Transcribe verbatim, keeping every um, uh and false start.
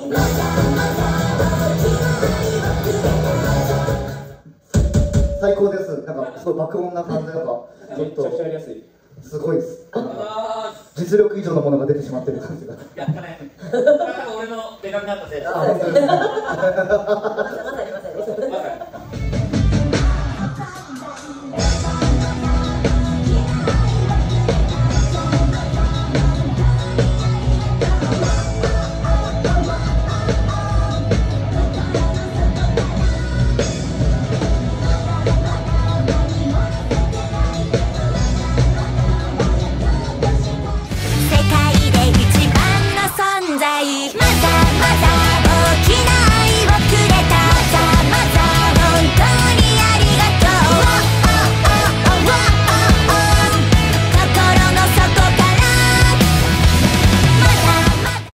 最高です。なんかすごい爆音な感じがちょっとめちゃくちゃやりやすい。 すごいです。実力以上のものが出てしまってる感じが。 やったね。俺のデカくなったせいだ。 あ、本当ですか。